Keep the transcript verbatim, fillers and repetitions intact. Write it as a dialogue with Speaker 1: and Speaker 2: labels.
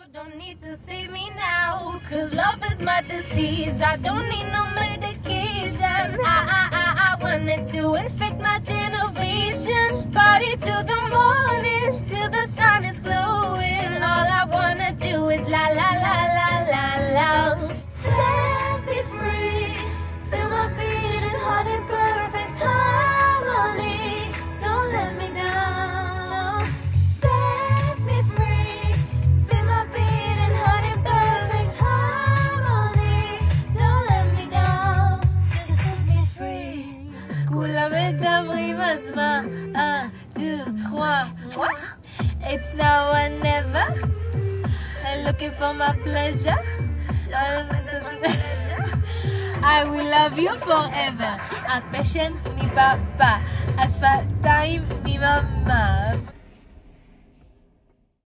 Speaker 1: Don't need to save me now, cause love is my disease. I don't need no medication. I, I, I, I wanted to infect my generation. Party till the morning, till the sun is glowing. All I wanna do is la la la la la la. Set me free, feel my beating heart in perfect harmony. Don't let me down. Set me free, feel my beating heart in perfect harmony. Don't let me down, just set me free. כולם מדברים אז מה? Un, two, trois, moi? It's now or never. I'm looking for my pleasure. I will love you forever. הפשן מבפא, השפתיים מממה.